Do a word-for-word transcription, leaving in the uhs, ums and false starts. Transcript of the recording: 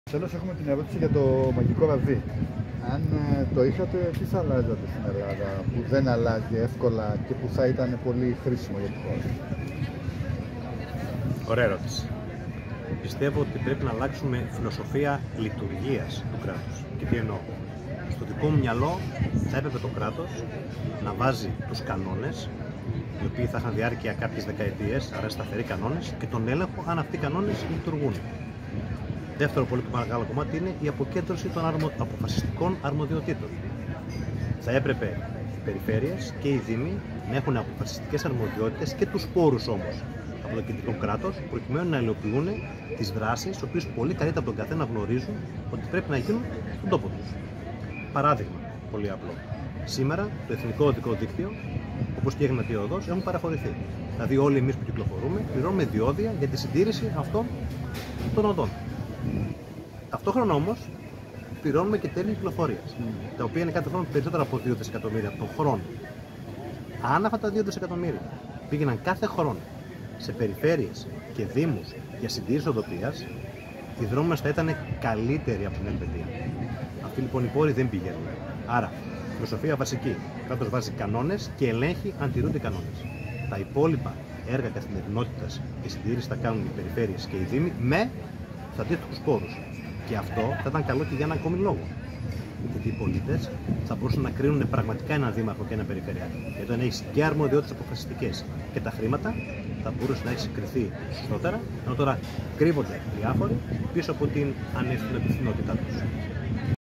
Τέλος, έχουμε την ερώτηση για το μαγικό ραβδί. Αν ε, το είχατε, τι θα αλλάζατε στην Ελλάδα που δεν αλλάζει εύκολα και που θα ήταν πολύ χρήσιμο για τη χώρα? Ωραία ερώτηση. Πιστεύω ότι πρέπει να αλλάξουμε φιλοσοφία λειτουργίας του κράτους. Και τι εννοώ? Στο δικό μου μυαλό θα έπρεπε το κράτος να βάζει τους κανόνες, οι οποίοι θα είχαν διάρκεια κάποιες δεκαετίες, άρα σταθεροί κανόνες, και τον έλεγχο αν αυτοί οι κανόνες λειτουργούν. Δεύτερο πολύ μεγάλο κομμάτι είναι η αποκέντρωση των αρμο... αποφασιστικών αρμοδιοτήτων. Θα έπρεπε οι περιφέρειες και οι δήμοι να έχουν αποφασιστικές αρμοδιότητες και τους πόρους όμως από το κεντρικό κράτος, προκειμένου να υλοποιούν τις δράσεις, τις οποίες πολύ καλύτερα από τον καθένα γνωρίζουν ότι πρέπει να γίνουν στον τόπο τους. Παράδειγμα, πολύ απλό. Σήμερα το Εθνικό Οδικό Δίκτυο, όπως και η Εγνατία Οδός, έχουν παραχωρηθεί. Δηλαδή, όλοι εμείς που κυκλοφορούμε πληρώνουμε διόδια για τη συντήρηση αυτών των οδών. Ταυτόχρονα όμως πληρώνουμε και τέλη κυκλοφορίας, mm. τα οποία είναι κάθε χρόνο περισσότερα από δύο δισεκατομμύρια τον χρόνο. Αν αυτά τα δύο δισεκατομμύρια πήγαιναν κάθε χρόνο σε περιφέρειες και δήμους για συντήρηση οδοποιίας, οι δρόμοι μας θα ήταν καλύτεροι από την Ελβετία. Αυτοί λοιπόν οι πόροι δεν πηγαίνουν. Άρα, φιλοσοφία βασική. Ο κράτος βάζει κανόνες και ελέγχει αν τηρούνται οι κανόνες. Τα υπόλοιπα έργα καθημερινότητας και συντήρηση θα κάνουν οι περιφέρειες και οι δήμοι με τους αντίστοιχους πόρους. Και αυτό θα ήταν καλό και για ένα ακόμη λόγο. Γιατί οι πολίτες θα μπορούσαν να κρίνουν πραγματικά έναν δήμαρχο και έναν περιφερειάρχη. Γιατί όταν έχεις και αρμοδιότητες αποφασιστικές και τα χρήματα, θα μπορούσε να έχει κριθεί σωστότερα, ενώ τώρα κρύβονται διάφοροι πίσω από την ανευθυνότητά τους.